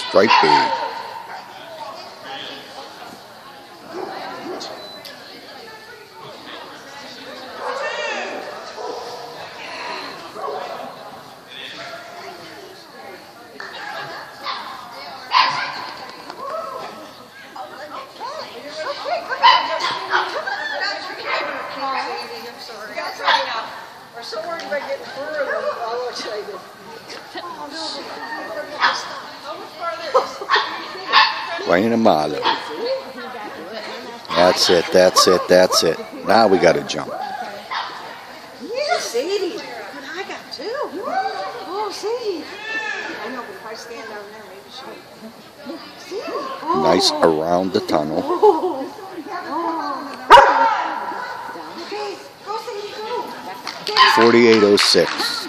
Stripey. We're so worried about getting through. All excited. Playing a motto. That's it, that's it, that's it. Now we got to jump. Yeah, Sadie. Good, I got two. Oh, Sadie. I know, but if I stand down there, maybe she'll. Oh. Nice around the tunnel. Oh. Okay, go, Sadie, go. 4806.